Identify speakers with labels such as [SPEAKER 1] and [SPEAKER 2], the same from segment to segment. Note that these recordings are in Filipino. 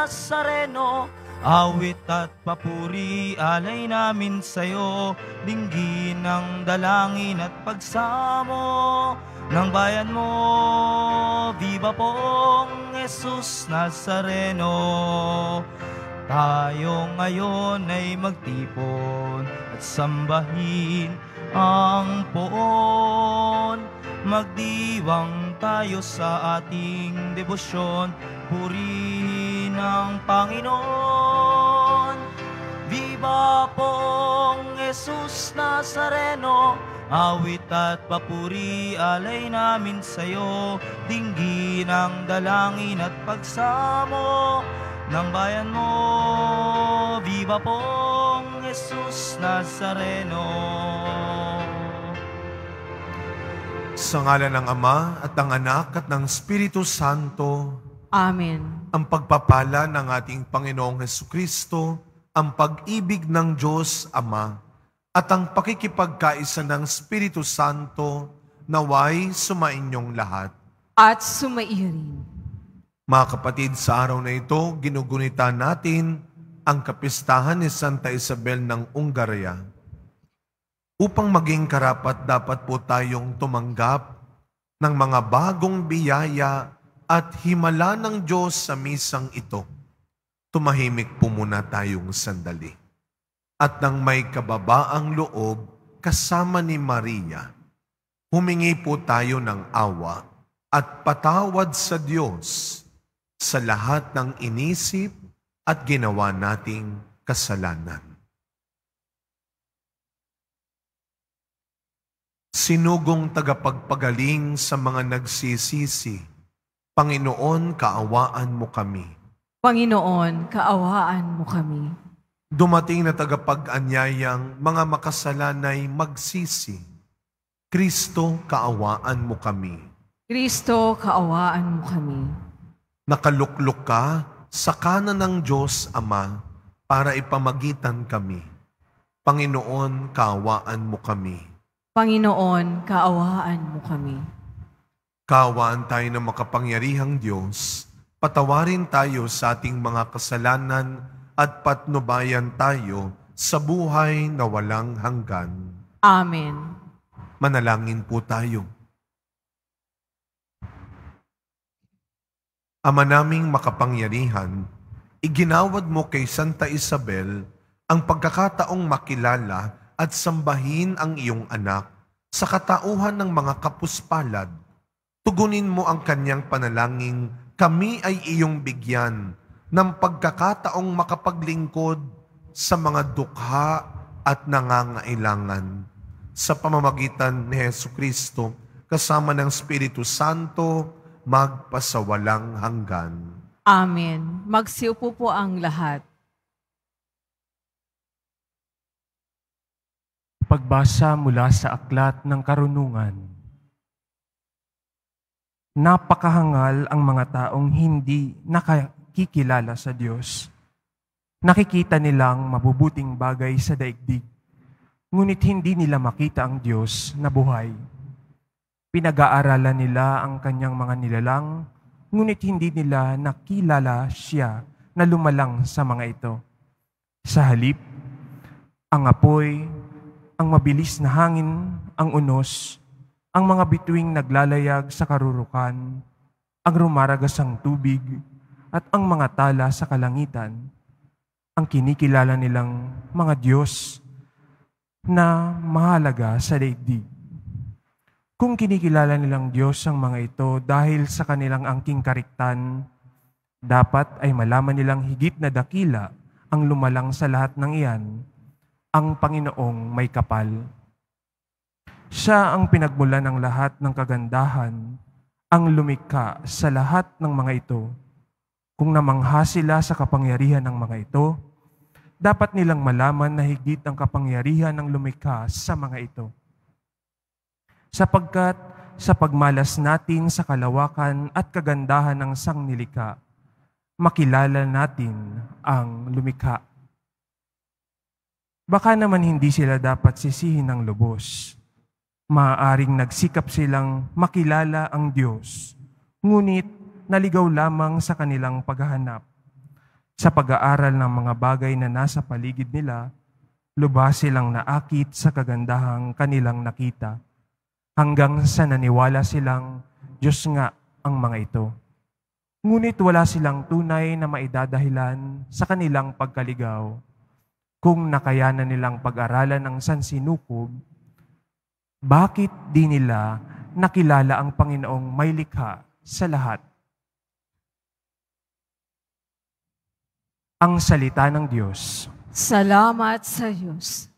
[SPEAKER 1] Nazareno. Awit at papuri alay namin sa'yo, dinggin ng dalangin at pagsamo ng bayan mo. Viva pong Jesus Nazareno. Tayo ngayon ay magtipon at sambahin ang poon. Magdiwang tayo sa ating debosyon, purihin ang Panginoon. Viva pong Jesus Nazareno. Awit at papuri alay namin sa'yo, dinggin ang dalangin at pagsamo ng bayan mo. Viva pong Jesus Nazareno.
[SPEAKER 2] Sa ngalan ng Ama at ng Anak at ng Espiritu Santo.
[SPEAKER 3] Amen.
[SPEAKER 2] Ang pagpapala ng ating Panginoong Hesukristo, ang pag-ibig ng Diyos Ama, at ang pakikipagkaisa ng Espiritu Santo naway sumainyong lahat.
[SPEAKER 3] At sumairin.
[SPEAKER 2] Mga kapatid, sa araw na ito, ginugunita natin ang kapistahan ni Santa Isabel ng Ungaria. Upang maging karapat dapat po tayong tumanggap ng mga bagong biyaya at himala ng Diyos sa misang ito. Tumahimik po muna tayong sandali. At nang may kababaang loob kasama ni Maria, humingi po tayo ng awa at patawad sa Diyos sa lahat ng inisip at ginawa nating kasalanan. Sinugong tagapagpagaling sa mga nagsisisi, Panginoon, kaawaan mo kami.
[SPEAKER 3] Panginoon, kaawaan mo kami.
[SPEAKER 2] Dumating na tagapag-anyayang mga makasalanay magsisi, Kristo, kaawaan mo kami.
[SPEAKER 3] Kristo, kaawaan mo kami.
[SPEAKER 2] Nakaluklok ka sa kanan ng Diyos Ama para ipamagitan kami. Panginoon, kaawaan mo kami.
[SPEAKER 3] Panginoon, kaawaan mo kami.
[SPEAKER 2] Kaawaan tayo ng makapangyarihang Diyos, patawarin tayo sa ating mga kasalanan at patnubayan tayo sa buhay na walang hanggan.
[SPEAKER 3] Amen.
[SPEAKER 2] Manalangin po tayo. Ama naming makapangyarihan, iginawad mo kay Santa Isabel ang pagkakataong makilala at sambahin ang iyong anak sa katauhan ng mga kapuspalad. Tugunin mo ang kanyang panalangin, kami ay iyong bigyan ng pagkakataong makapaglingkod sa mga dukha at nangangailangan. Sa pamamagitan ni Hesukristo, kasama ng Espiritu Santo, magpasawalang hanggan.
[SPEAKER 3] Amen. Magsiupo po ang lahat.
[SPEAKER 4] Pagbasa mula sa Aklat ng Karunungan. Napakahangal ang mga taong hindi nakikilala sa Diyos. Nakikita nilang mabubuting bagay sa daigdig, ngunit hindi nila makita ang Diyos na buhay. Pinag-aaralan nila ang kanyang mga nilalang, ngunit hindi nila nakilala siya na lumalang sa mga ito. Sa halip, ang apoy, ang mabilis na hangin, ang unos, ang mga bituing naglalayag sa karurukan, ang rumaragasang tubig, at ang mga tala sa kalangitan, ang kinikilala nilang mga Diyos na mahalaga sa daigdig. Kung kinikilala nilang Diyos ang mga ito dahil sa kanilang angking kariktan, dapat ay malaman nilang higit na dakila ang lumalang sa lahat ng iyan, ang Panginoong may kapal. Siya ang pinagmulan ng lahat ng kagandahan, ang lumikha sa lahat ng mga ito. Kung namangha sila sa kapangyarihan ng mga ito, dapat nilang malaman na higit ang kapangyarihan ng lumikha sa mga ito. Sapagkat sa pagmalas natin sa kalawakan at kagandahan ng sangnilika, makilala natin ang lumikha. Baka naman hindi sila dapat sisihin ng lubos. Maaaring nagsikap silang makilala ang Diyos, ngunit naligaw lamang sa kanilang paghahanap. Sa pag-aaral ng mga bagay na nasa paligid nila, lubhas silang naakit sa kagandahang kanilang nakita, hanggang sa naniwala silang Diyos nga ang mga ito. Ngunit wala silang tunay na maidadahilan sa kanilang pagkaligaw. Kung nakayanan nilang pag-aralan ang sansinukob, bakit di nila nakilala ang Panginoong may likha sa lahat? Ang salita ng Diyos.
[SPEAKER 3] Salamat sa Diyos.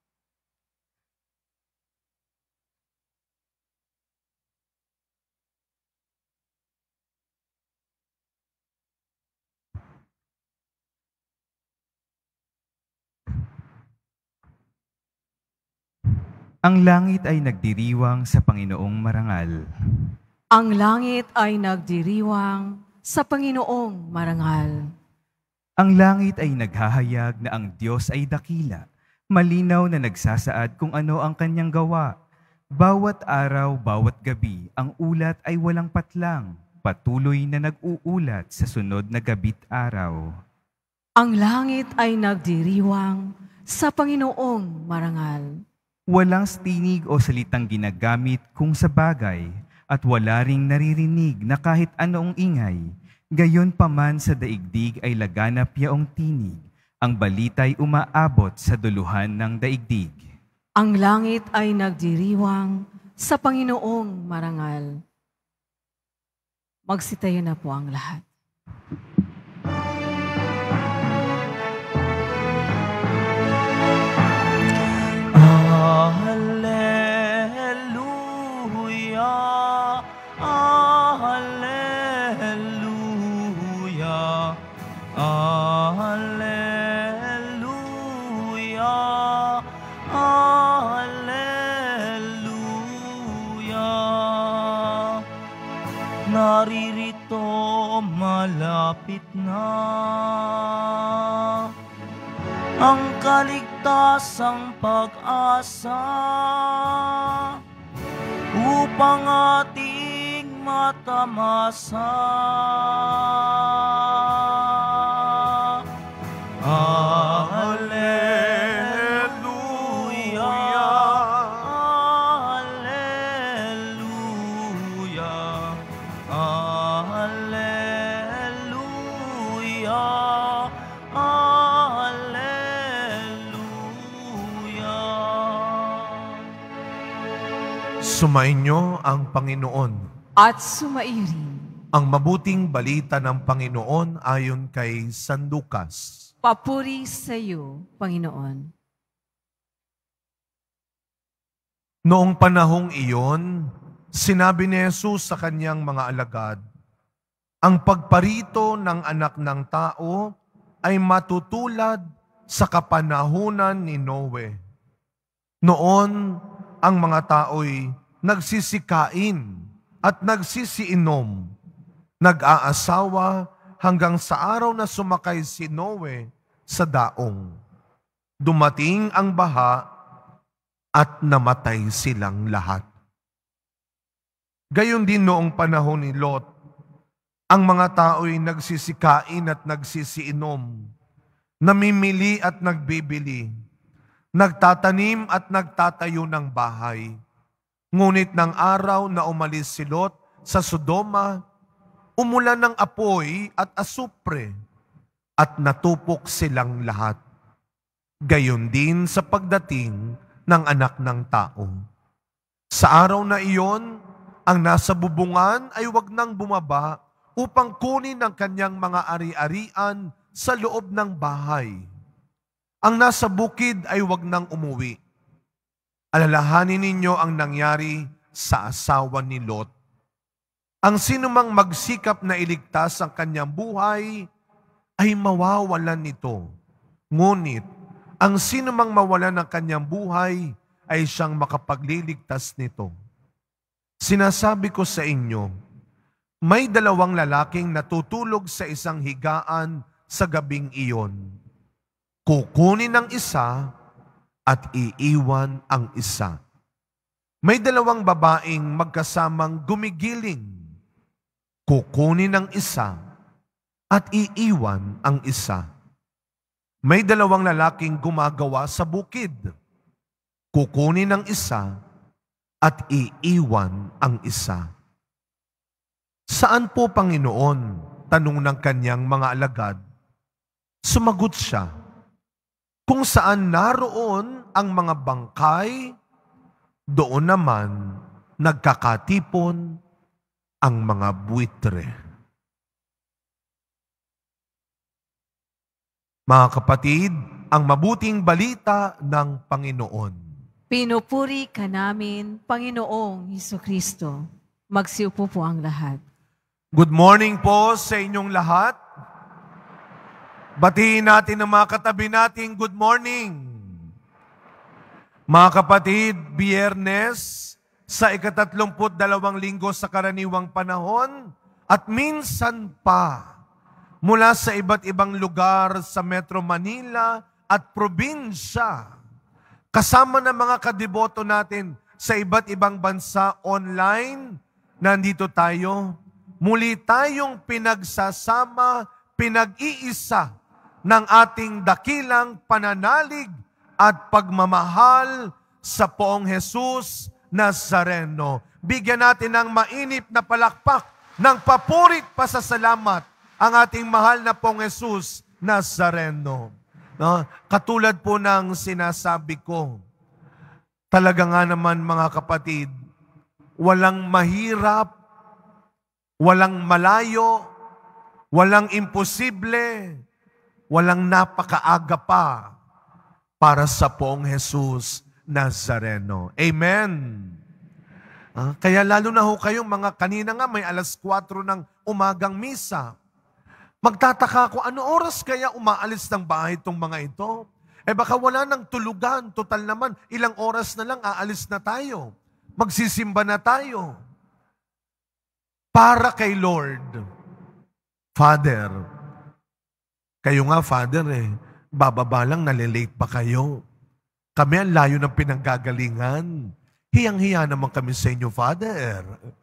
[SPEAKER 1] Ang langit ay nagdiriwang sa Panginoong marangal.
[SPEAKER 3] Ang langit ay nagdiriwang sa Panginoong marangal.
[SPEAKER 1] Ang langit ay naghahayag na ang Diyos ay dakila, malinaw na nagsasaad kung ano ang kanyang gawa. Bawat araw, bawat gabi, ang ulat ay walang patlang, patuloy na nag-uulat sa sunod na gabi't araw.
[SPEAKER 3] Ang langit ay nagdiriwang sa Panginoong marangal.
[SPEAKER 1] Walang tinig o salitang ginagamit kung sa bagay, at wala ring naririnig na kahit anoong ingay. Gayon pa man sa daigdig ay laganap yaong tinig, ang balita'y umaabot sa duluhan ng daigdig.
[SPEAKER 3] Ang langit ay nagdiriwang sa Panginoong marangal. Magsitayo na po ang lahat.
[SPEAKER 1] Hallelujah, Hallelujah, Hallelujah, Hallelujah. Naririto malapit na ang kaligtasang pag-asa upang ating matamasa. Hallelujah, Hallelujah, Hallelujah.
[SPEAKER 2] Sumainyo ang Panginoon.
[SPEAKER 3] At sumairin.
[SPEAKER 2] Ang mabuting balita ng Panginoon ayon kay San Lucas.
[SPEAKER 3] Papuri sa iyo, Panginoon.
[SPEAKER 2] Noong panahong iyon, sinabi ni Jesus sa kanyang mga alagad, ang pagparito ng anak ng tao ay matutulad sa kapanahunan ni Noe. Noon, ang mga tao'y nagsisikain at nagsisiinom, nag-aasawa hanggang sa araw na sumakay si Noe sa daong. Dumating ang baha at namatay silang lahat. Gayon din noong panahon ni Lot, ang mga tao'y nagsisikain at nagsisiinom, namimili at nagbibili, nagtatanim at nagtatayo ng bahay. Ngunit ng araw na umalis si Lot sa Sodoma, umulan ng apoy at asupre at natupok silang lahat. Gayon din sa pagdating ng anak ng tao. Sa araw na iyon, ang nasa bubungan ay wag nang bumaba upang kunin ang kanyang mga ari-arian sa loob ng bahay. Ang nasa bukid ay wag nang umuwi. Alalahanin ninyo ang nangyari sa asawa ni Lot. Ang sinumang magsikap na iligtas ang kanyang buhay ay mawawalan nito. Ngunit, ang sinumang mawalan ng kanyang buhay ay siyang makapagliligtas nito. Sinasabi ko sa inyo, may dalawang lalaking natutulog sa isang higaan sa gabing iyon. Kukunin ang isa at iiwan ang isa. May dalawang babaeng magkasamang gumigiling. Kukunin ang isa at iiwan ang isa. May dalawang lalaking gumagawa sa bukid. Kukunin ang isa at iiwan ang isa. Saan po, Panginoon? Tanong ng kanyang mga alagad. Sumagot siya, kung saan naroon ang mga bangkay, doon naman nagkakatipon ang mga buitre. Mga kapatid, ang mabuting balita ng Panginoon.
[SPEAKER 3] Pinupuri ka namin, Panginoong Hesukristo. Magsiupo po ang lahat.
[SPEAKER 2] Good morning po sa inyong lahat. Batiin natin ang mga katabi nating good morning. Mga kapatid, Biyernes, sa 32 linggo sa karaniwang panahon, at minsan pa, mula sa iba't ibang lugar sa Metro Manila at probinsya, kasama ng mga kadiboto natin sa iba't ibang bansa online, nandito tayo. Muli tayong pinagsasama, pinag-iisa ng ating dakilang pananalig at pagmamahal sa Poong Jesus Nazareno. Bigyan natin ng mainit na palakpak ng papurit pasasalamat ang ating mahal na Poong Jesus Nazareno. No? Katulad po ng sinasabi ko, talaga nga naman mga kapatid, walang mahirap, walang malayo, walang imposible, walang napakaaga pa para sa Poong Jesus Nazareno. Amen. Kaya lalo na ho kayong mga kanina nga may 4:00 ng umagang misa. Magtataka ako, ano oras kaya umaalis ng bahay itong mga ito? Baka wala nang tulugan. Total naman, ilang oras na lang aalis na tayo. Magsisimba na tayo. Para kay Lord. Father, kayo nga, Father, bababa lang, nalilate pa kayo. Kami ang layo ng pinanggagalingan. Hiyang-hiya naman kami sa inyo, Father.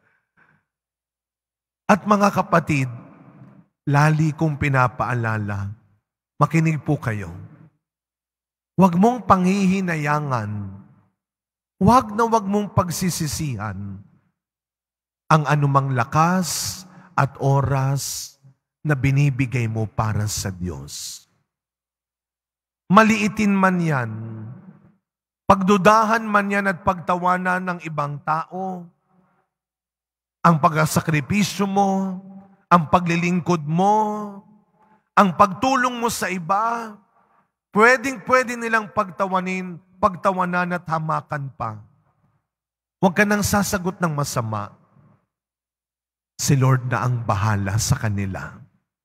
[SPEAKER 2] At mga kapatid, lali kong pinapaalala, makinig po kayo. Huwag mong panghihinayangan, huwag mong pagsisisihan ang anumang lakas at oras na binibigay mo para sa Diyos. Maliitin man yan, pagdudahan man yan at pagtawanan ng ibang tao, ang pagsakripisyo mo, ang paglilingkod mo, ang pagtulong mo sa iba, pwede nilang pagtawanan at hamakan pa. Huwag ka nang sasagot ng masama. Si Lord na ang bahala sa kanila.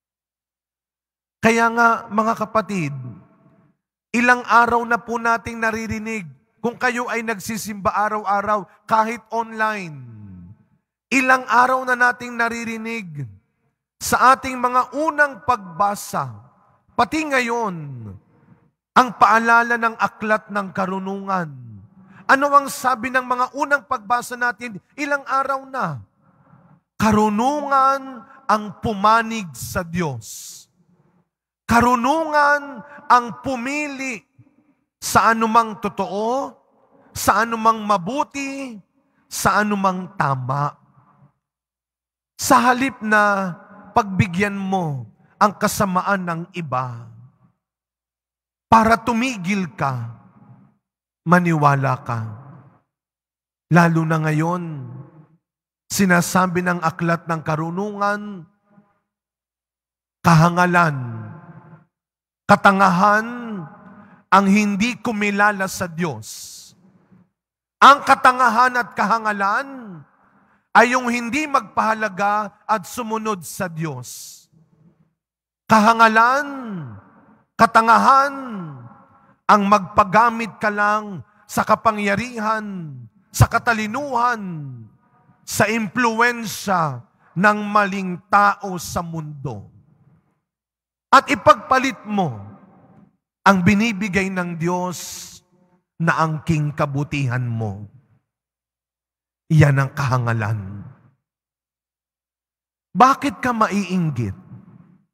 [SPEAKER 2] Kaya nga, mga kapatid, ilang araw na po nating naririnig, kung kayo ay nagsisimba araw-araw, kahit online, ilang araw na nating naririnig sa ating mga unang pagbasa, pati ngayon, ang paalala ng aklat ng karunungan. Ano ang sabi ng mga unang pagbasa natin? Ilang araw na. Karunungan ang pumanig sa Diyos. Karunungan ang pumili sa anumang totoo, sa anumang mabuti, sa anumang tama. Sa halip na pagbigyan mo ang kasamaan ng iba, para tumigil ka, maniwala ka. Lalo na ngayon, sinasabi ng aklat ng karunungan, kahangalan, katangahan ang hindi kumilala sa Diyos. Ang katangahan at kahangalan ay yung hindi magpahalaga at sumunod sa Diyos. Kahangalan, katangahan ang magpagamit ka lang sa kapangyarihan, sa katalinuhan, sa impluwensya ng maling tao sa mundo. At ipagpalit mo ang binibigay ng Diyos na angking kabutihan mo. Yan ang kahangalan. Bakit ka maiinggit?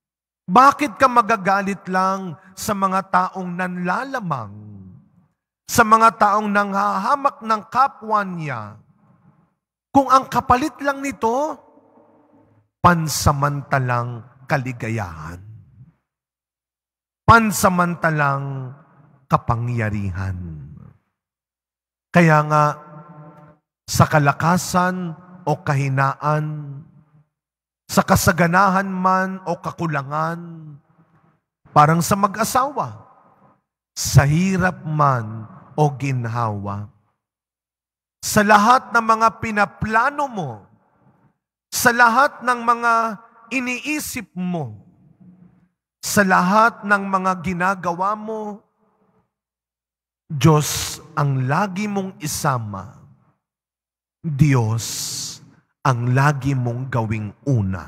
[SPEAKER 2] Bakit ka magagalit lang sa mga taong nanlalamang, sa mga taong nanghahamak ng kapwa niya, kung ang kapalit lang nito, pansamantalang kaligayahan, pansamantalang kapangyarihan. Kaya nga, sa kalakasan o kahinaan, sa kasaganahan man o kakulangan, parang sa mag-asawa, sa hirap man o ginhawa, sa lahat ng mga pinaplano mo, sa lahat ng mga iniisip mo, sa lahat ng mga ginagawa mo, Diyos ang lagi mong isama. Diyos ang lagi mong gawing una.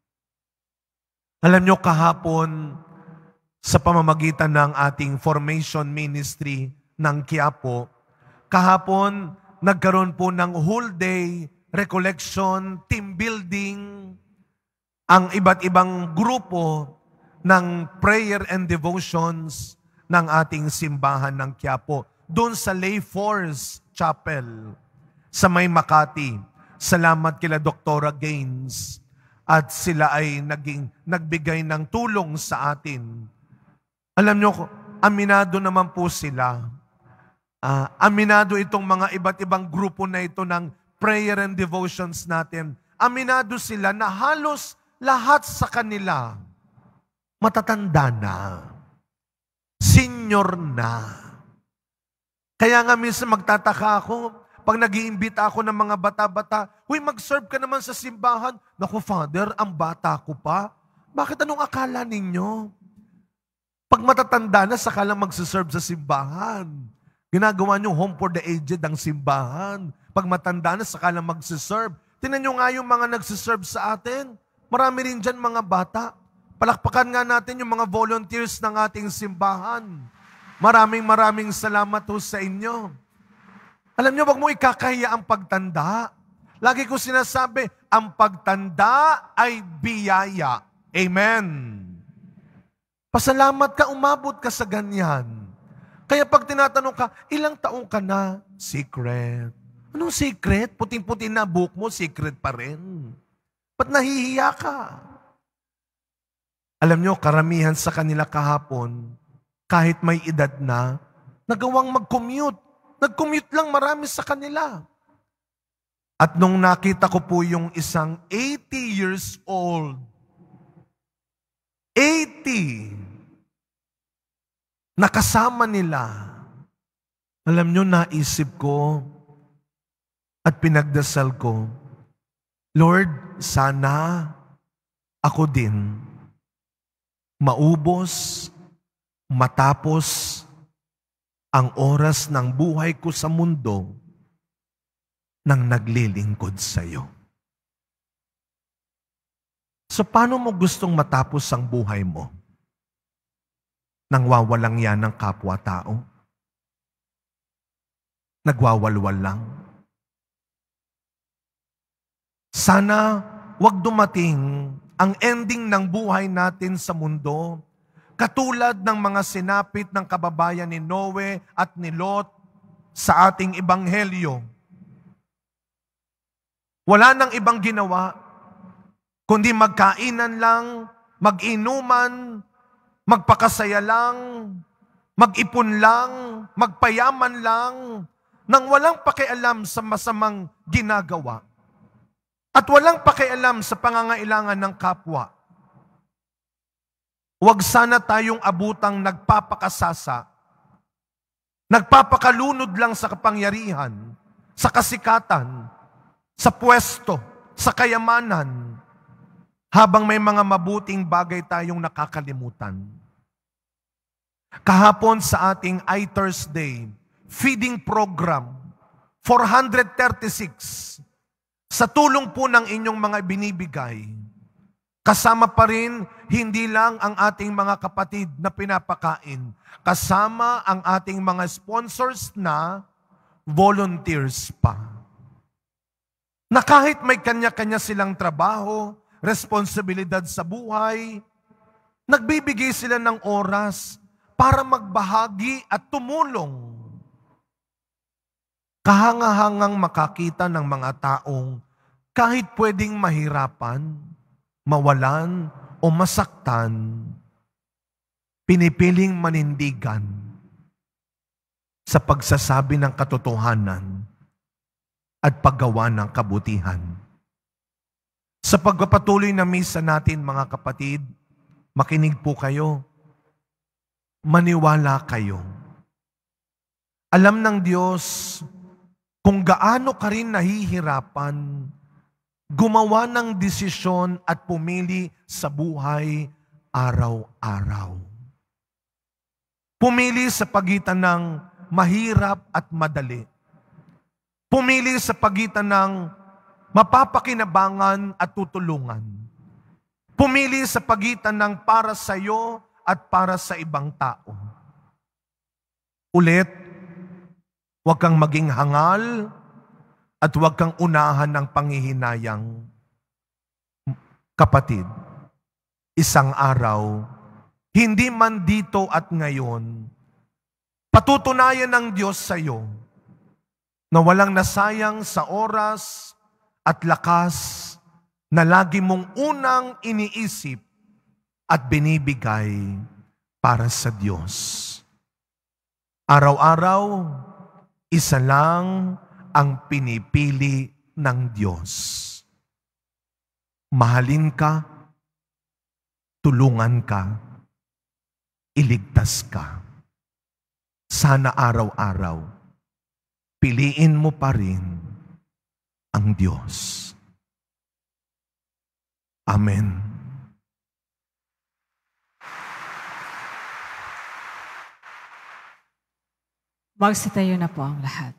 [SPEAKER 2] Alam nyo, kahapon, sa pamamagitan ng ating formation ministry ng Quiapo, kahapon, nagkaroon po ng whole day recollection, team building, ang iba't ibang grupo ng prayer and devotions ng ating simbahan ng Quiapo, doon sa Lay Force Chapel sa May Makati. Salamat kila Dr. Gaines at sila ay nagbigay ng tulong sa atin. Alam nyo, aminado naman po sila. Aminado itong mga iba't ibang grupo na ito ng prayer and devotions natin. Aminado sila na halos lahat sa kanila matatanda na, senior na. Kaya nga minsan magtataka ako, pag nag-iimbita ako ng mga bata-bata, "Uy, mag-serve ka naman sa simbahan." "Naku, Father, ang bata ko pa." "Bakit, anong akala ninyo? Pag matatanda na, saka lang mag-serve sa simbahan. Ginagawa nyo home for the aged ang simbahan. Pag matanda na, saka lang mag-serve." Tingnan nyo nga yung mga nag-serve sa atin. Marami rin dyan mga bata. Palakpakan nga natin yung mga volunteers ng ating simbahan. Maraming salamat ho sa inyo. Alam nyo, wag mo ikakahiya ang pagtanda. Lagi ko sinasabi, ang pagtanda ay biyaya. Amen. Pasalamat ka, umabot ka sa ganyan. Kaya pag tinatanong ka, ilang taong ka na? Secret. Anong secret? Puting-puti na buhok mo, secret pa rin. Ba't nahihiya ka? Alam nyo, karamihan sa kanila kahapon, kahit may edad na, nagawang mag-commute. Nag-commute lang marami sa kanila. At nung nakita ko po yung isang 80 years old, 80, nakasama nila, alam nyo, naisip ko at pinagdasal ko, Lord, sana ako din maubos, matapos ang oras ng buhay ko sa mundo nang naglilingkod sa iyo. So paano mo gustong matapos ang buhay mo? Nang wawalang yan ng kapwa-tao? Nagwawalwal lang? Sana wag dumating ang ending ng buhay natin sa mundo katulad ng mga sinapit ng kababayan ni Noe at ni Lot sa ating ebanghelyo. Wala nang ibang ginawa, kundi magkainan lang, mag-inuman, magpakasaya lang, mag-ipon lang, magpayaman lang, nang walang pakialam sa masamang ginagawa. At walang pakialam sa pangangailangan ng kapwa. Huwag sana tayong abutang nagpapakasasa, nagpapakalunod lang sa kapangyarihan, sa kasikatan, sa pwesto, sa kayamanan, habang may mga mabuting bagay tayong nakakalimutan. Kahapon sa ating I-Thursday feeding program, 436, sa tulong po ng inyong mga binibigay, kasama pa rin hindi lang ang ating mga kapatid na pinapakain, kasama ang ating mga sponsors na volunteers pa. Na kahit may kanya-kanya silang trabaho, responsibilidad sa buhay, Nagbibigay sila ng oras para magbahagi at tumulong. Kahangahangang makakita ng mga taong kahit pwedeng mahirapan, mawalan o masaktan, pinipiling manindigan sa pagsasabi ng katotohanan at paggawa ng kabutihan. Sa pagpapatuloy na misa natin, mga kapatid, makinig po kayo. Maniwala kayo. Alam ng Diyos kung gaano ka rin nahihirapan gumawa ng desisyon at pumili sa buhay araw-araw. Pumili sa pagitan ng mahirap at madali. Pumili sa pagitan ng mapapakinabangan at tutulungan. Pumili sa pagitan ng para sa iyo at para sa ibang tao. Ulit, huwag kang maging hangal at huwag kang unahan ng panghihinayang. Kapatid, isang araw, hindi man dito at ngayon, patutunayan ng Diyos sa iyo na walang nasayang sa oras at lakas na lagi mong unang iniisip at binibigay para sa Diyos. Araw-araw, isa lang ang pinipili ng Diyos. Mahalin ka, tulungan ka, iligtas ka. Sana araw-araw, piliin mo pa rin ang Diyos. Amen.
[SPEAKER 3] Magsitayo na po ang lahat.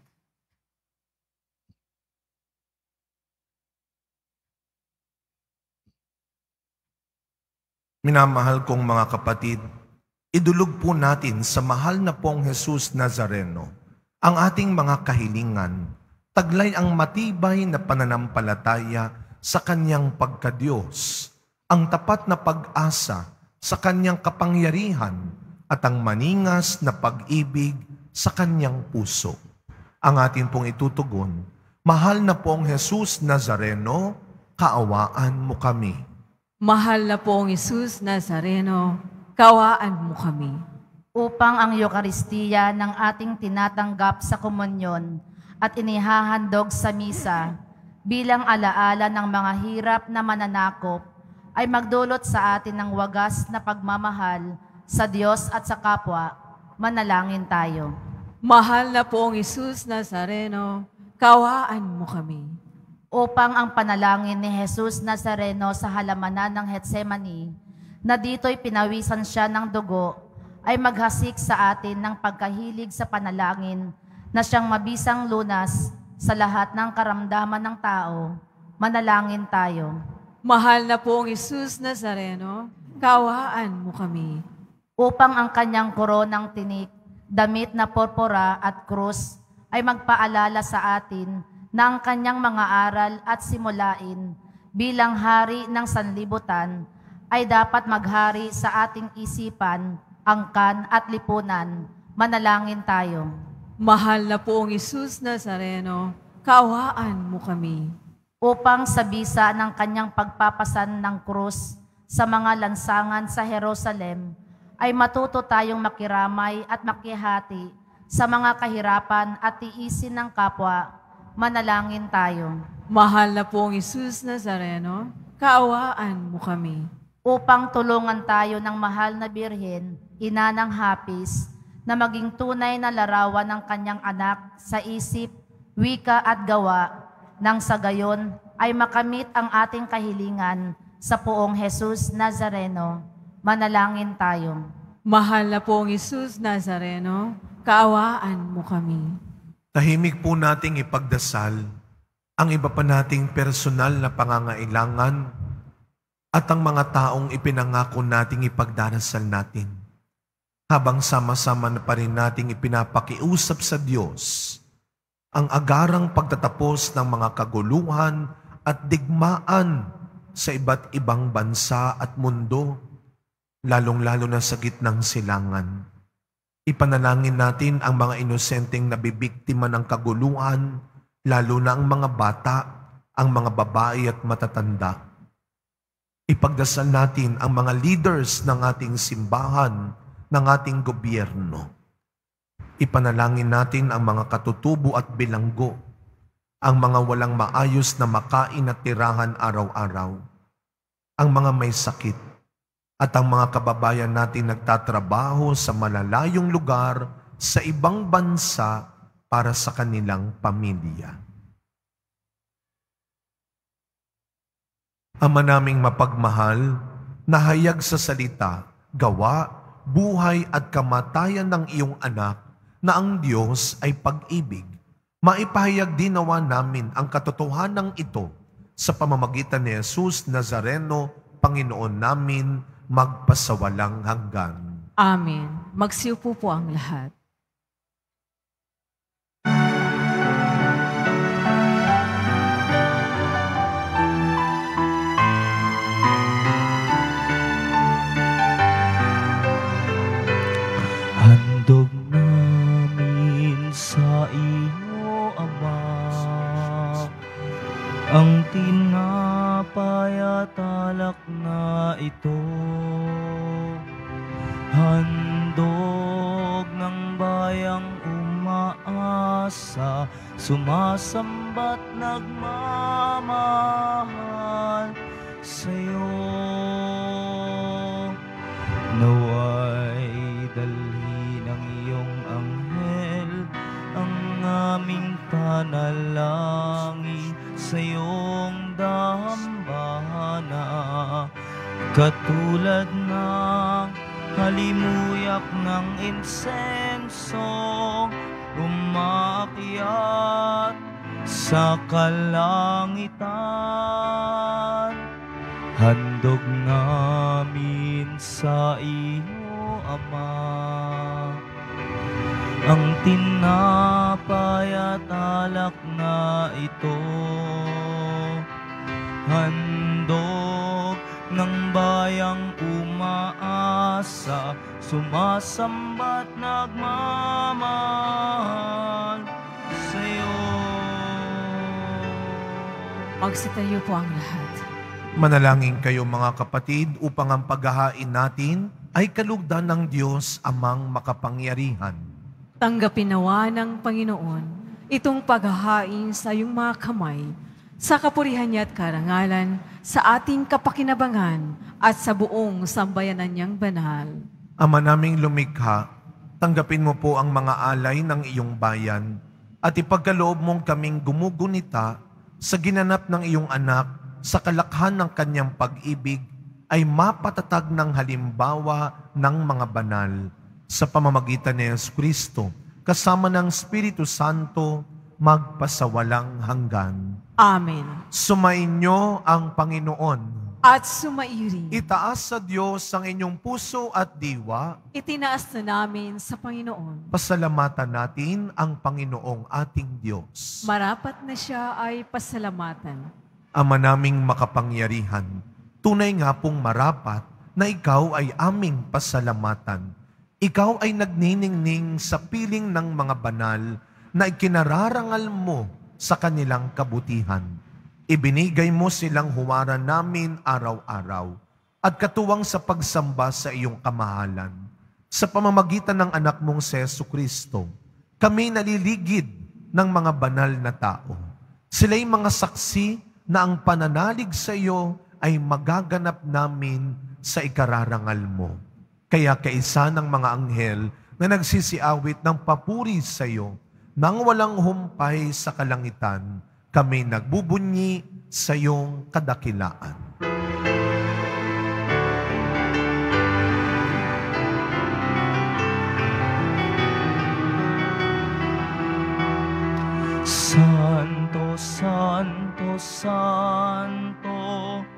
[SPEAKER 2] Minamahal kong mga kapatid, idulog po natin sa mahal na pong Jesus Nazareno ang ating mga kahilingan, taglay ang matibay na pananampalataya sa Kanyang pagkadiyos, ang tapat na pag-asa sa Kanyang kapangyarihan at ang maningas na pag-ibig sa Kanyang puso. Ang atin pong itutugon, mahal na pong Jesus Nazareno, kaawaan mo kami.
[SPEAKER 3] Mahal na pong Jesus Nazareno, kawaan mo kami.
[SPEAKER 5] Upang ang Eukaristiya ng ating tinatanggap sa komunyon at inihahandog sa misa bilang alaala ng mga hirap na mananakop ay magdulot sa atin ng wagas na pagmamahal sa Diyos at sa kapwa, manalangin tayo.
[SPEAKER 3] Mahal na pong Jesus Nazareno, kawaan mo kami.
[SPEAKER 5] Upang ang panalangin ni Jesus Nazareno sa halamanan ng Getsemani, na dito'y pinawisan siya ng dugo, ay maghasik sa atin ng pagkahilig sa panalangin na siyang mabisang lunas sa lahat ng karamdaman ng tao. Manalangin tayo.
[SPEAKER 3] Mahal na pong Jesus Nazareno, kawaan mo kami.
[SPEAKER 5] Upang ang kanyang koronang tinik, damit na porpora at krus ay magpaalala sa atin na ang kanyang mga aral at simulain bilang hari ng sanlibutan ay dapat maghari sa ating isipan, angkan at lipunan. Manalangin tayo.
[SPEAKER 3] Mahal na poong Jesus Nazareno, kaawaan mo kami.
[SPEAKER 5] Upang sa bisa ng kanyang pagpapasan ng krus sa mga lansangan sa Jerusalem, ay matuto tayong makiramay at makihati sa mga kahirapan at tiisin ng kapwa. Manalangin tayo.
[SPEAKER 3] Mahal na poong Jesus Nazareno, kaawaan mo kami.
[SPEAKER 5] Upang tulungan tayo ng mahal na Birhen, ina ng hapis, na maging tunay na larawan ng kanyang anak sa isip, wika at gawa, nang sa gayon ay makamit ang ating kahilingan sa poong Jesus Nazareno. Manalangin tayo.
[SPEAKER 3] Mahal na poong Jesus Nazareno, kaawaan mo kami.
[SPEAKER 2] Tahimik po nating ipagdasal ang iba pa nating personal na pangangailangan at ang mga taong ipinangako nating ipagdarasal natin. Habang sama-sama na pa rin nating ipinapakiusap sa Diyos ang agarang pagtatapos ng mga kaguluhan at digmaan sa iba't ibang bansa at mundo. lalong-lalo na sa gitnang silangan. Ipanalangin natin ang mga inosenteng nabibiktima ng kaguluhan, lalo na ang mga bata, ang mga babae at matatanda. Ipagdasal natin ang mga leaders ng ating simbahan, ng ating gobyerno. Ipanalangin natin ang mga katutubo at bilanggo, ang mga walang maayos na makain at tirahan araw-araw, ang mga may sakit, at ang mga kababayan natin nagtatrabaho sa malalayong lugar sa ibang bansa para sa kanilang pamilya. Ama naming mapagmahal, nahayag sa salita, gawa, buhay at kamatayan ng iyong anak na ang Diyos ay pag-ibig. Maipahayag din nawa namin ang katotohanan ito sa pamamagitan ni Jesus Nazareno, Panginoon namin, magpasawalang hanggan.
[SPEAKER 3] Amen. Magsiupo po ang lahat.
[SPEAKER 6] Handog namin sa iyo, Ama, ang tinapay at alak na ito. Handog ng bayang umaasa, sumasamba't nagmamahal sa'yo. Naway dalhin ng iyong anghel ang aming panalangin sa iyong dambana, katulad ng halimuyak ng insenso umaakyat sa kalangitan. Handog namin sa iyo, Ama, ang tinapay at alak na ito. Handog ng bayang umaasa, sumasamba't nagmamahal sa'yo.
[SPEAKER 3] Magsitayo po ang lahat.
[SPEAKER 2] Manalangin kayo mga kapatid upang ang paghahain natin ay kalugdan ng Diyos Amang makapangyarihan.
[SPEAKER 3] Tanggapin nawa ng Panginoon itong paghahain sa iyong mga kamay, sa kapurihan niya at karangalan, sa ating kapakinabangan at sa buong sambayanan niyang banal.
[SPEAKER 2] Ama naming lumikha, tanggapin mo po ang mga alay ng iyong bayan at ipagkaloob mong kaming gumugunita sa ginanap ng iyong anak sa kalakhan ng kanyang pag-ibig ay mapatatag ng halimbawa ng mga banal sa pamamagitan ni Jesucristo kasama ng Espiritu Santo magpasawalang hanggan.
[SPEAKER 3] Amen.
[SPEAKER 2] Sumainyo ang Panginoon.
[SPEAKER 3] At sumairi.
[SPEAKER 2] Itaas sa Diyos ang inyong puso at diwa.
[SPEAKER 3] Itinaas na namin sa Panginoon.
[SPEAKER 2] Pasalamatan natin ang Panginoong ating Diyos.
[SPEAKER 3] Marapat na siya ay pasalamatan.
[SPEAKER 2] Ama naming makapangyarihan, tunay nga pong marapat na ikaw ay aming pasalamatan. Ikaw ay nagniningning sa piling ng mga banal na ikinararangal mo sa kanilang kabutihan. Ibinigay mo silang huwaran namin araw-araw at katuwang sa pagsamba sa iyong kamahalan. Sa pamamagitan ng anak mong si Jesucristo, kami naliligid ng mga banal na tao. Sila'y mga saksi na ang pananalig sa iyo ay magaganap namin sa ikararangal mo. Kaya kaisa ng mga anghel na nagsisiawit ng papuri sa iyo, nang walang humpay sa kalangitan, kami nagbubunyi sa iyong kadakilaan.
[SPEAKER 6] Santo, Santo, Santo,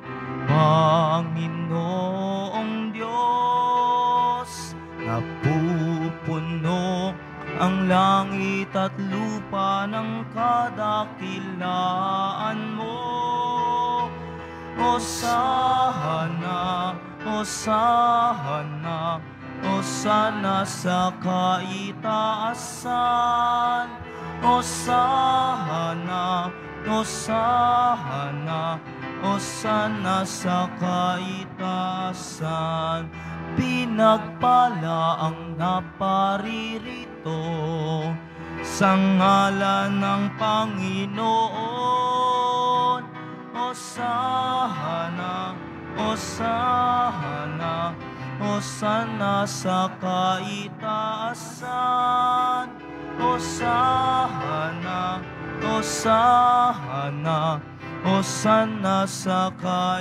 [SPEAKER 6] Panginoong Diyos, napupuno ang langit at lupa ng kadakilaan mo. Hosana, Hosana, Hosana sa kaitaasan. Hosana, Hosana, Hosana sa kaitaasan. Pinagpala ang naparirito sa ngalan ng Panginoon. Hosana, Hosana, Hosana sa kaitaasan. Hosana, Hosana, Hosana sa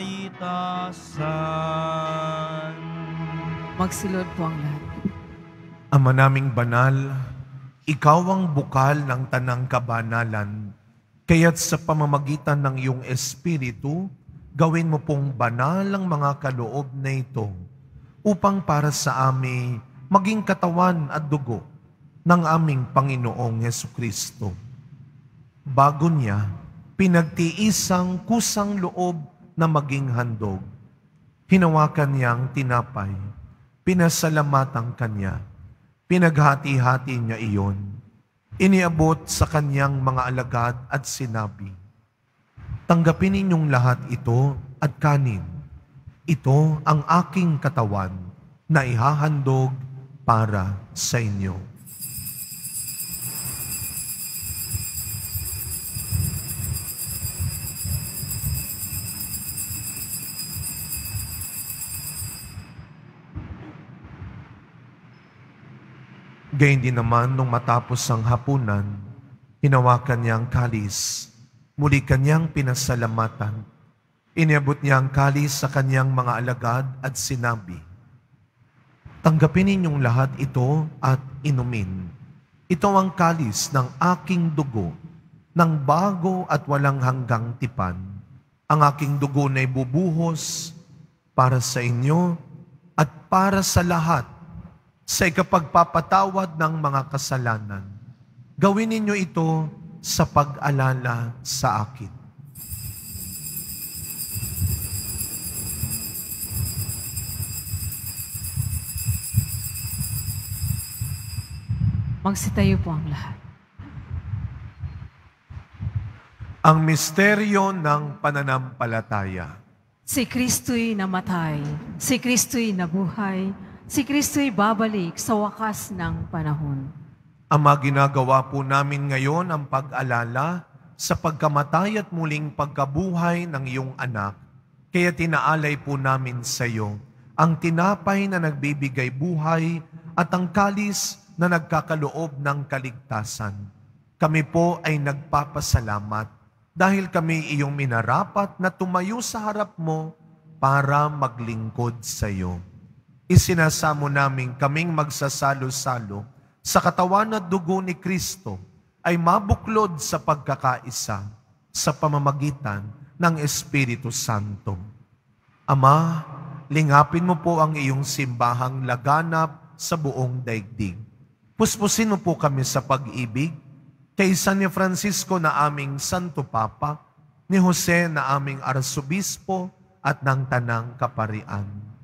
[SPEAKER 6] kaitaasan.
[SPEAKER 3] Magsilod po ang lahat.
[SPEAKER 2] Ama naming banal, ikaw ang bukal ng tanang kabanalan. Kaya't sa pamamagitan ng iyong Espiritu, gawin mo pong banal ang mga kaloob na ito upang para sa amin maging katawan at dugo ng aming Panginoong Hesukristo. Bago niya, pinagtiisang kusang loob na maging handog. Hinawakan niyang tinapay, pinasalamatan kanya, pinaghati-hati niya iyon, iniabot sa kanyang mga alagad at sinabi, "Tanggapin ninyong lahat ito at kanin. Ito ang aking katawan na ihahandog para sa inyo." Gayun din naman nung matapos ang hapunan, hinawakan niya ang kalis, muli kanyang pinasalamatan. Iniabot niya ang kalis sa kanyang mga alagad at sinabi, "Tanggapin ninyong lahat ito at inumin. Ito ang kalis ng aking dugo, ng bago at walang hanggang tipan. Ang aking dugo na ibubuhos para sa inyo at para sa lahat sa ikapagpapatawad ng mga kasalanan. Gawin ninyo ito sa pag-alala sa akin."
[SPEAKER 3] Magsitayo po ang lahat.
[SPEAKER 2] Ang misteryo ng pananampalataya.
[SPEAKER 3] Si Kristo'y namatay, si Kristo'y nabuhay, si Kristo'y babalik sa wakas ng panahon.
[SPEAKER 2] Ama, ginagawa po namin ngayon ang pag-alala sa pagkamatay at muling pagkabuhay ng iyong anak. Kaya tinaalay po namin sa iyo ang tinapay na nagbibigay buhay at ang kalis na nagkakaloob ng kaligtasan. Kami po ay nagpapasalamat dahil kami iyong minarapat na tumayo sa harap mo para maglingkod sa iyo. Isinasamo namin kaming magsasalo-salo sa katawan at dugo ni Kristo ay mabuklod sa pagkakaisa sa pamamagitan ng Espiritu Santo. Ama, lingapin mo po ang iyong simbahang laganap sa buong daigdig. Puspusin mo po kami sa pag-ibig kay San Francisco na aming Santo Papa, ni Jose na aming Arsobispo at ng Tanang Kaparian.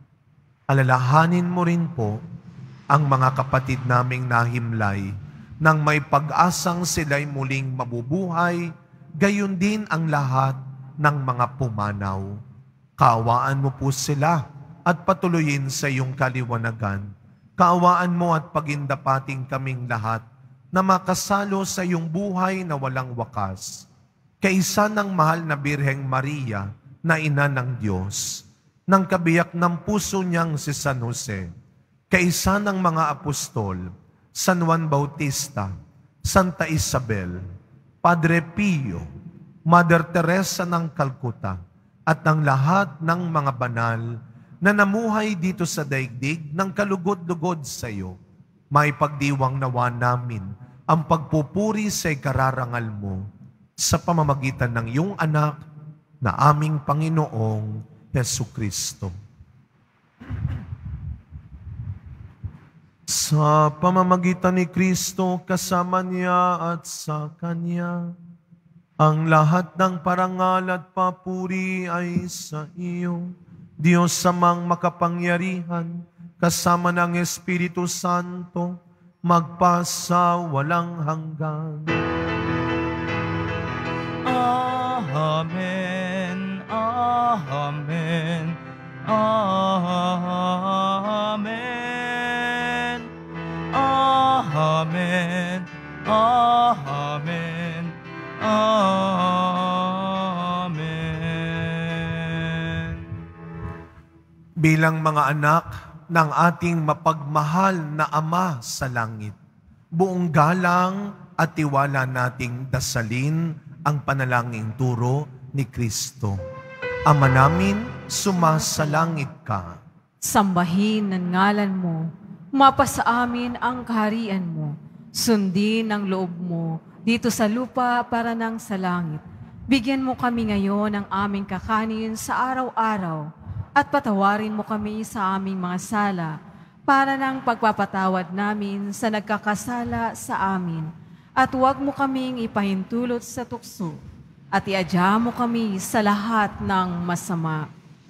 [SPEAKER 2] Alalahanin mo rin po ang mga kapatid naming nahimlay nang may pag-asang sila'y muling mabubuhay, gayon din ang lahat ng mga pumanaw. Kaawaan mo po sila at patuloyin sa iyong kaliwanagan. Kaawaan mo at pagindapating kaming lahat na makasalo sa iyong buhay na walang wakas. Kaisa ng mahal na Birheng Maria na ina ng Diyos, ng kabiyak ng puso niyang si San Jose, kaisa ng mga apostol, San Juan Bautista, Santa Isabel, Padre Pio, Mother Teresa ng Calcutta, at ng lahat ng mga banal na namuhay dito sa daigdig ng kalugod-lugod sa iyo, may pagdiwang nawa namin ang pagpupuri sa ikararangal mo sa pamamagitan ng iyong anak na aming Panginoong Hesukristo. Sa pamamagitan ni Kristo, kasama niya at sa Kanya, Ang lahat ng parangal at papuri ay sa iyo, Diyos Amang makapangyarihan, kasama ng Espiritu Santo, magpasa walang hanggan.
[SPEAKER 6] Amen. Amen. Amen. Amen. Amen. Amen.
[SPEAKER 2] Bilang mga anak ng ating mapagmahal na Ama sa langit, buong galang at tiwala nating dasalin ang panalangin turo ni Kristo. Ama namin, sumasalangit ka.
[SPEAKER 3] Sambahin ang ngalan mo, mapasa amin ang kaharian mo, sundin ang loob mo dito sa lupa para nang sa langit. Bigyan mo kami ngayon ng aming kakanin sa araw-araw at patawarin mo kami sa aming mga sala para ng pagpapatawad namin sa nagkakasala sa amin. At huwag mo kaming ipahintulot sa tukso at iadya mo kami sa lahat ng masama.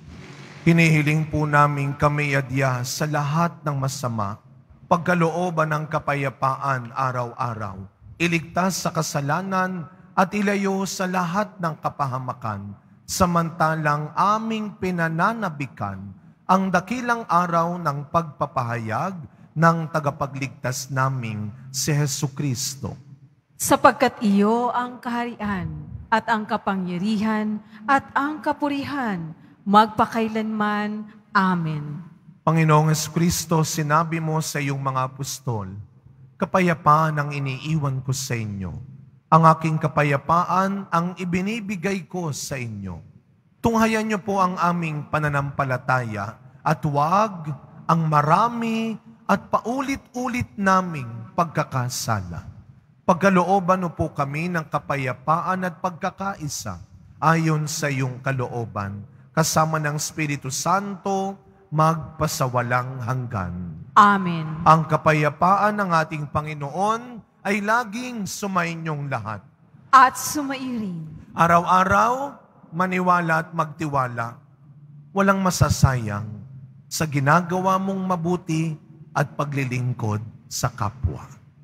[SPEAKER 2] Hinihiling po namin kami adya sa lahat ng masama, pagkalooban ng kapayapaan araw-araw, iligtas sa kasalanan at ilayo sa lahat ng kapahamakan, samantalang aming pinananabikan ang dakilang araw ng pagpapahayag ng tagapagligtas naming si Hesukristo.
[SPEAKER 3] Sapagkat iyo ang kaharian at ang kapangyarihan at ang kapurihan magpakailanman. Amen.
[SPEAKER 2] Panginoong Hesukristo, sinabi mo sa iyong mga apostol, kapayapaan ang iniiwan ko sa inyo. Ang aking kapayapaan ang ibinibigay ko sa inyo. Tunghayan niyo po ang aming pananampalataya at huwag ang marami at paulit-ulit naming pagkakasala. Pagkalooban mo po kami ng kapayapaan at pagkakaisa ayon sa iyong kalooban, kasama ng Espiritu Santo, magpasawalang hanggan.
[SPEAKER 3] Amen.
[SPEAKER 2] Ang kapayapaan ng ating Panginoon ay laging sumainyong lahat.
[SPEAKER 3] At sumairin.
[SPEAKER 2] Araw-araw, maniwala at magtiwala. Walang masasayang sa ginagawa mong mabuti at paglilingkod sa kapwa.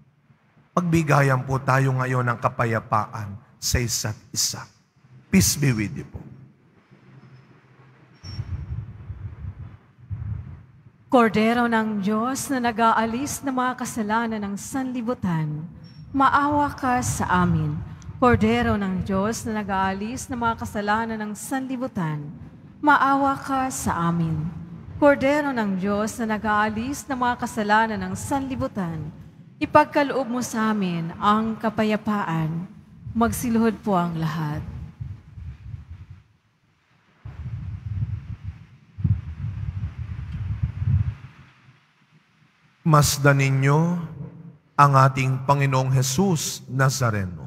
[SPEAKER 2] Pagbigayan po tayo ngayon ng kapayapaan sa isa't isa. Peace be with you po.
[SPEAKER 3] Kordero ng Diyos na nag-aalis ng mga kasalanan ng sanlibutan, maawa ka sa amin. Kordero ng Diyos na nag-aalis ng mga kasalanan ng sanlibutan, maawa ka sa amin. Kordero ng Diyos na nag-aalis ng mga kasalanan ng sanlibutan, ipagkaloob mo sa amin ang kapayapaan. Magsiluhod po ang lahat.
[SPEAKER 2] Masdan ninyo ang ating Panginoong Hesus Nazareno.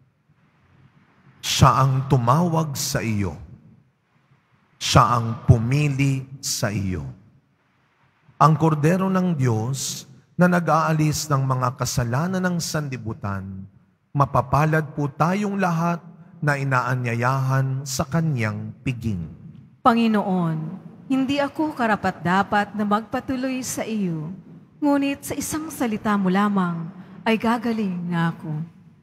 [SPEAKER 2] Siya ang tumawag sa iyo. Siya ang pumili sa iyo. Ang kordero ng Diyos na nag-aalis ng mga kasalanan ng sanlibutan, mapapalad po tayong lahat na inaanyayahan sa kanyang piging.
[SPEAKER 3] Panginoon, hindi ako karapat-dapat na magpatuloy sa iyo, ngunit sa isang salita mo lamang ay gagaling na ako.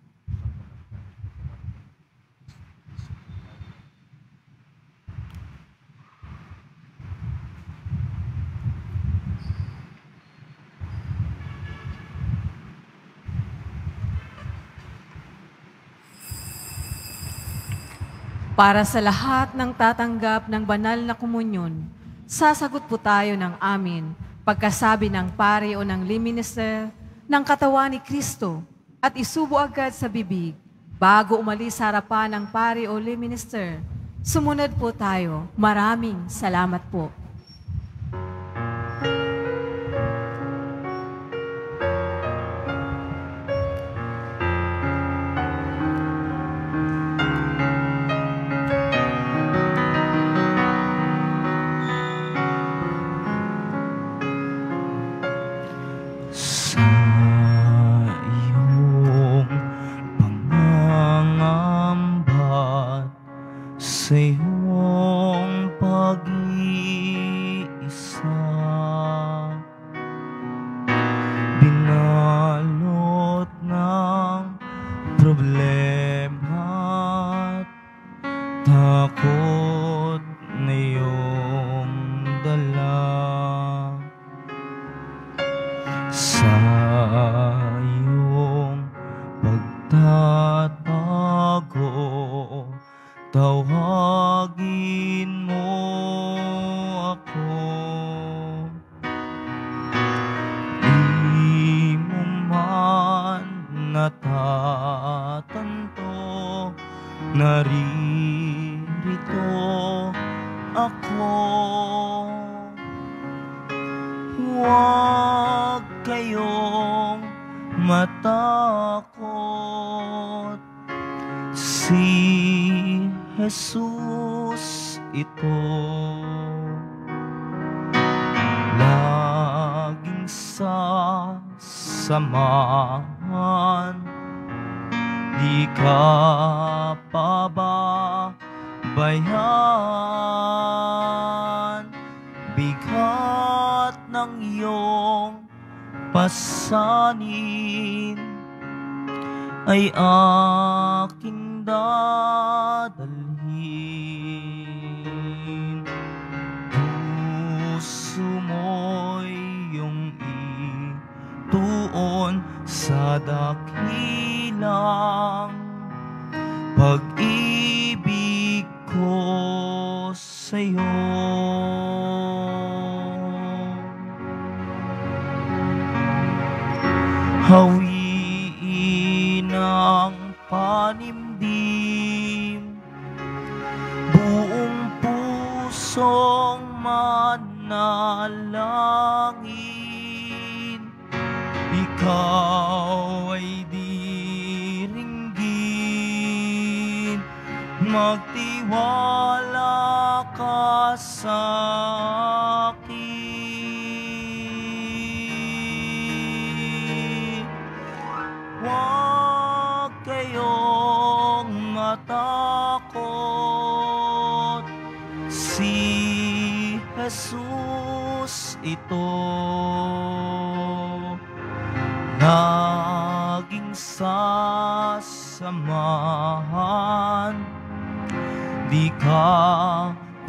[SPEAKER 3] Para sa lahat ng tatanggap ng banal na komunyon, sasagot po tayo ng amin pagkasabi ng pare o ng lay minister ng katawan ni Kristo at isubo agad sa bibig bago umalis sa harapan ng pare o lay minister. Sumunod po tayo. Maraming salamat po.
[SPEAKER 6] Sa iyong pangangamba Huwag kayong matakot. Si Jesus ito. Laging sasamahan, di ka pababayaan. Bigat ng iyong pasanin ay aking dadalhin. Puso mo'y iyong ituon sa dakilang pag-ibig ko sa'yo. Hawiin ang panimdim, buong pusong manalangin. Ikaw ay diringgin, magtiwala ka sa akin. Huwag kayong matakot, si Jesus ito. Laging sasamahan, di ka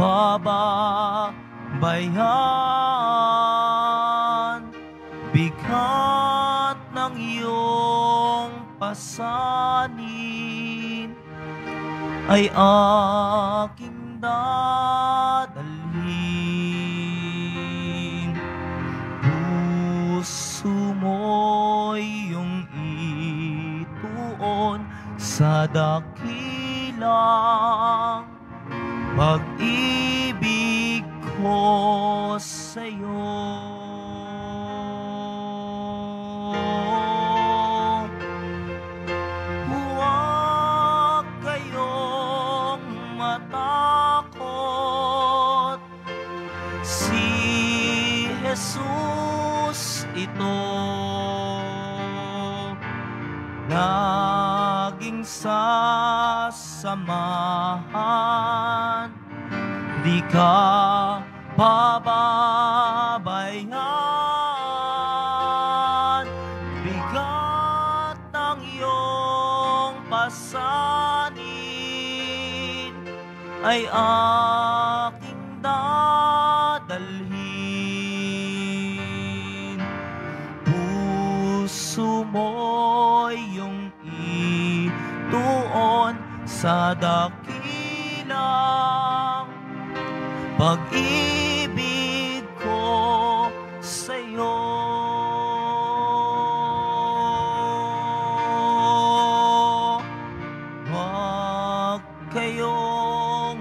[SPEAKER 6] pababayaan. Bigat ng iyong pasanin ay aking dadalhin. Puso mo'y iyong ituon sa dakilang pag-ibig ko sa'yo. Huwag kayong matakot, si Jesus ito. Laging sasamahan, di ka pababayaan. Bigat ng iyong pasanin ay aking dadalhin. Puso mo'y iyong ituon sa dakilang pag-ibig ko sa'yo. Huwag kayong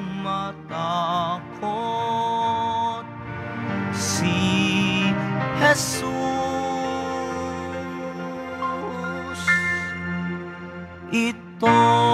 [SPEAKER 6] matakot, si Jesus ito.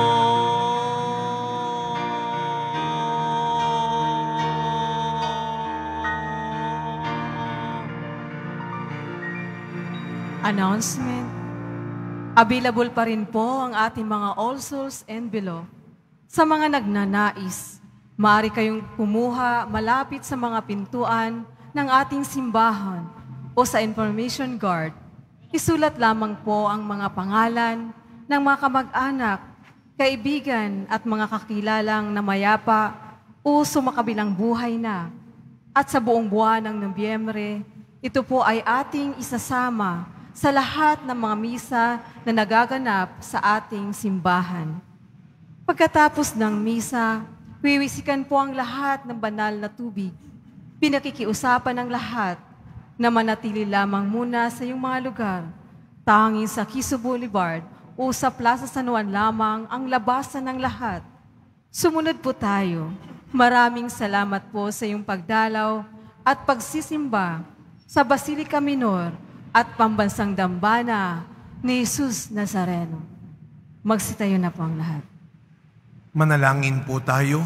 [SPEAKER 3] Announcement. Available pa rin po ang ating mga All Souls envelope. Sa mga nagnanais, maaari kayong kumuha malapit sa mga pintuan ng ating simbahan o sa information guard. Isulat lamang po ang mga pangalan ng mga kamag-anak, kaibigan at mga kakilalang na mayapa o sumakabilang buhay na. At sa buong buwan ng Nobyembre, ito po ay ating isasama sa lahat ng mga misa na nagaganap sa ating simbahan. Pagkatapos ng misa, wiwisikan po ang lahat ng banal na tubig. Pinakikiusapan ng lahat na manatili lamang muna sa iyong mga lugar. Tanging sa Quezon Boulevard o sa Plaza San Juan lamang ang labasan ng lahat. Sumunod po tayo. Maraming salamat po sa iyong pagdalaw at pagsisimba sa Basilica Minor at Pambansang Dambana ni Jesus Nazareno. Magsitayo na po ang lahat.
[SPEAKER 2] Manalangin po tayo.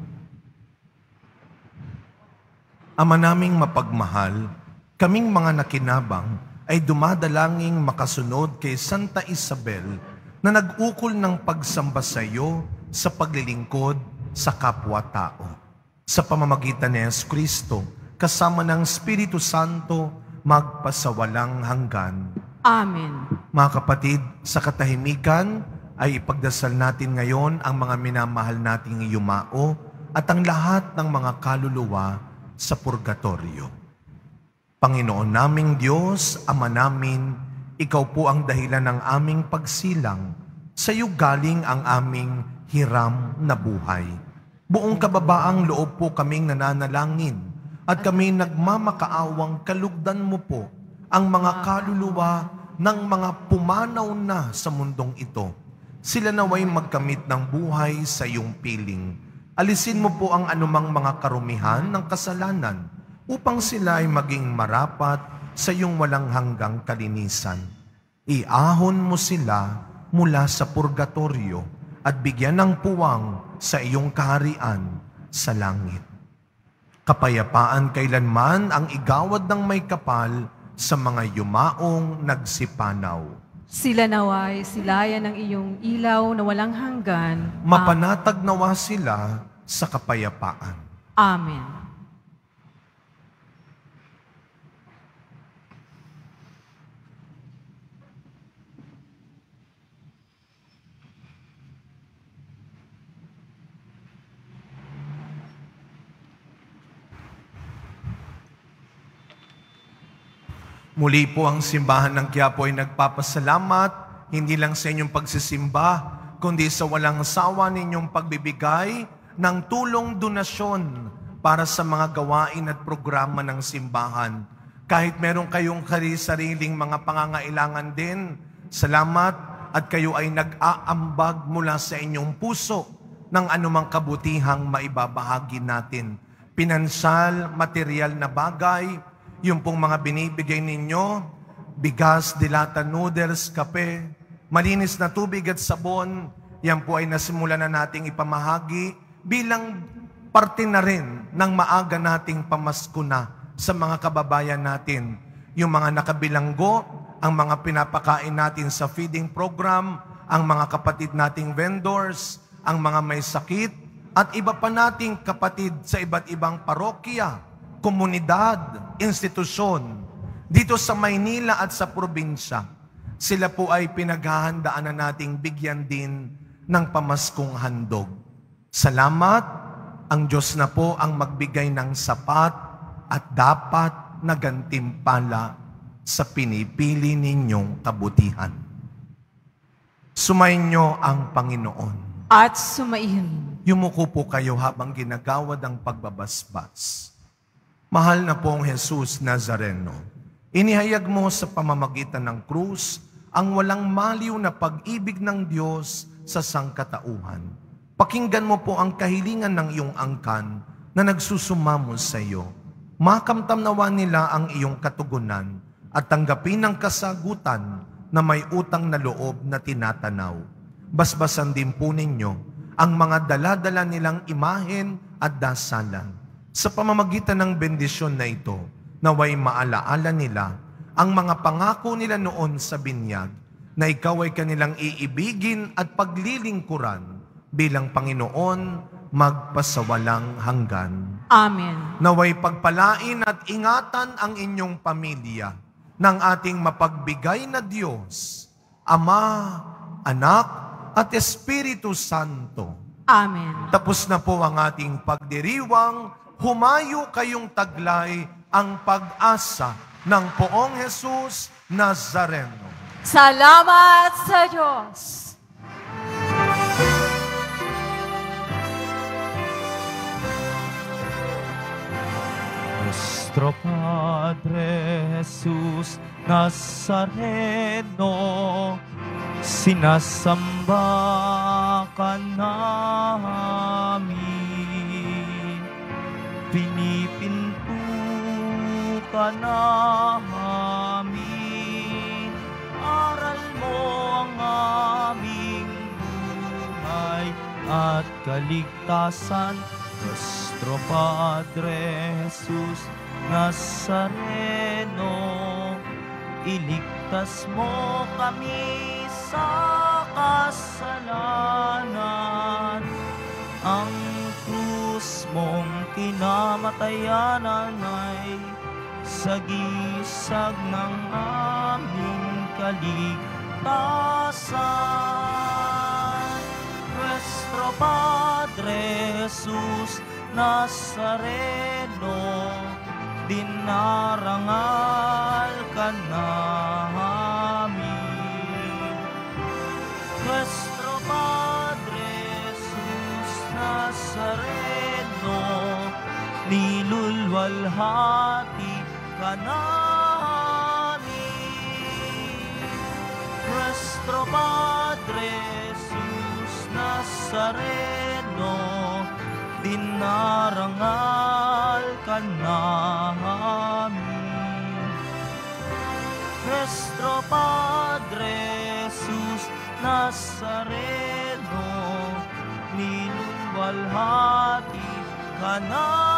[SPEAKER 2] Ama naming mapagmahal, kaming mga nakinabang ay dumadalangin makasunod kay Santa Isabel na nag-ukol ng pagsamba sa iyo sa paglilingkod sa kapwa-tao. Sa pamamagitan ni Yesu Kristo, kasama ng Espiritu Santo, magpasawalang hanggan.
[SPEAKER 3] Amen.
[SPEAKER 2] Mga kapatid, sa katahimikan ay ipagdasal natin ngayon ang mga minamahal nating yumao at ang lahat ng mga kaluluwa sa purgatorio. Panginoon naming Diyos, Ama namin, Ikaw po ang dahilan ng aming pagsilang. Sa iyo galing ang aming hiram na buhay. Buong kababaang loob po kaming nananalangin at kami nagmamakaawang kalugdan mo po ang mga kaluluwa ng mga pumanaw na sa mundong ito. Sila naway magkamit ng buhay sa iyong piling. Alisin mo po ang anumang mga karumihan ng kasalanan upang sila ay maging marapat sa iyong walang hanggang kalinisan. Iahon mo sila mula sa purgatorio at bigyan ng puwang sa iyong kaharian sa langit. Kapayapaan kailanman ang igawad ng may kapal sa mga yumaong nagsipanaw.
[SPEAKER 3] Sila naway silayan ng iyong ilaw na walang hanggan.
[SPEAKER 2] Mapanatag nawa sila sa kapayapaan.
[SPEAKER 3] Amen.
[SPEAKER 2] Muli po ang simbahan ng Quiapo ay nagpapasalamat, hindi lang sa inyong pagsisimba, kundi sa walang sawa ninyong pagbibigay ng tulong donasyon para sa mga gawain at programa ng simbahan. Kahit meron kayong sariling mga pangangailangan din, salamat at kayo ay nag-aambag mula sa inyong puso ng anumang kabutihang maibabahagi natin. Pinansal, material na bagay, yung pong mga binibigay ninyo, bigas, dilata, noodles, kape, malinis na tubig at sabon, yan po ay nasimula na nating ipamahagi bilang parte na rin ng maaga nating pamasko na sa mga kababayan natin. Yung mga nakabilanggo, ang mga pinapakain natin sa feeding program, ang mga kapatid nating vendors, ang mga may sakit, at iba pa nating kapatid sa iba't ibang parokya, komunidad, institusyon, dito sa Maynila at sa probinsya. Sila po ay pinaghahandaan na nating bigyan din ng pamaskong handog. Salamat, ang Diyos na po ang magbigay ng sapat at dapat na gantimpala sa pinipili ninyong kabutihan. Sumainyo ang Panginoon.
[SPEAKER 3] At sumaihin.
[SPEAKER 2] Yumuko po kayo habang ginagawad ang pagbabasbas. Mahal na pong Jesus Nazareno, inihayag mo sa pamamagitan ng krus ang walang maliw na pag-ibig ng Diyos sa sangkatauhan. Pakinggan mo po ang kahilingan ng iyong angkan na nagsusumamo sa iyo. Makamtam nawa nila ang iyong katugunan at tanggapin ang kasagutan na may utang na loob na tinatanaw. Basbasan din po ninyo ang mga dala-dala nilang imahen at dasalan. Sa pamamagitan ng bendisyon na ito, naway maalaala nila ang mga pangako nila noon sa binyag na ikaw ay kanilang iibigin at paglilingkuran bilang Panginoon magpasawalang hanggan.
[SPEAKER 3] Amen.
[SPEAKER 2] Naway pagpalain at ingatan ang inyong pamilya ng ating mapagbigay na Diyos, Ama, Anak, at Espiritu Santo.
[SPEAKER 3] Amen.
[SPEAKER 2] Tapos na po ang ating pagdiriwang. Humayo kayong taglay ang pag-asa ng Poong Jesus Nazareno.
[SPEAKER 3] Salamat sa Diyos.
[SPEAKER 6] Nuestro Padre Jesus Nazareno, sinasamba ka namin. pinipinto ka namin. Aral mo ang aming buhay at kaligtasan. Nuestro Padre Jesus Nazareno, iligtas mo kami sa kasalanan. Ang krus mong kinamatayanan ay sagisag ng aming kaligtasan. Nuestro Padre Jesus Nazareno, dinarangal ka namin. Nuestro Padre Jesus Nazareno, nilulwalhati ka namin. Nuestro Padre Jesus Nazareno, dinarangal ka namin. Nuestro Padre Jesus Nazareno, nilulwalhati ka namin.